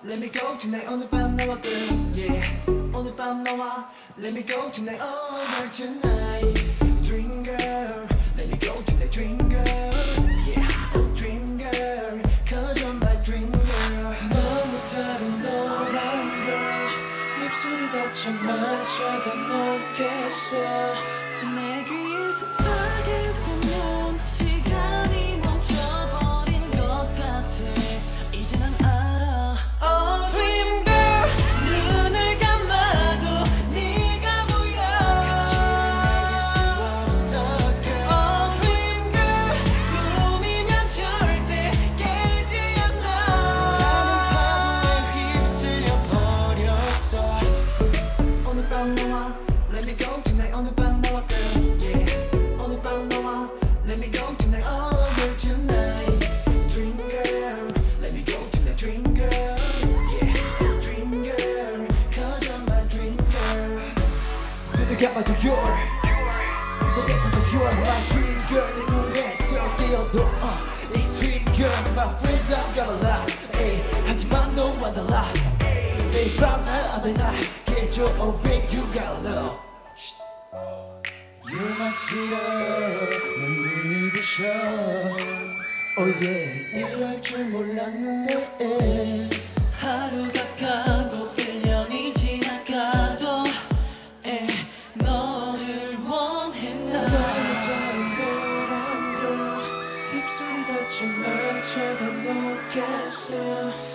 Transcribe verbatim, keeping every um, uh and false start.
Let me go tonight 오늘 밤 나와 girl yeah 오늘 밤 나와 Let me go tonight over tonight Dream girl Let me go tonight dream girl yeah oh dream girl Cause you're my dream girl 너무 다른 너란 girl 입술이 닿자 마차 더 녹겠어 내 귀에 속삭일 보면 시간이 멈춰버린 것 같아 이제 난 알아 Oh dream girl 눈을 감아도 네가 보여 거짓말 수 없어 girl Oh dream girl 꿈이면 절대 깨지 않아 나는 파도에 휩쓸려 버렸어 오늘 밤 나와 Let me go tonight 오늘 밤 나와 girl yeah 오늘 밤 나와 Let me go tonight over tonight Dream girl Let me go tonight dream girl yeah dream girl Cause you're my dream girl 눈을 감아도 you're 속에서도 you're my dream girl 내 눈에 쏙 띄어도 uh, extreme girl My friends I've got a lot ay, 하지만 너와 달라 매일 밤 날 아들나 깨줘 oh babe you got love You're my sweetheart 난 눈이 부셔 Oh yeah 이럴 줄 몰랐는데 하루가 가고 일 년이 지나가도 에, 너를 원해 나 나의 다른 너란 girl 입술이 닿지 마차 더 녹겠어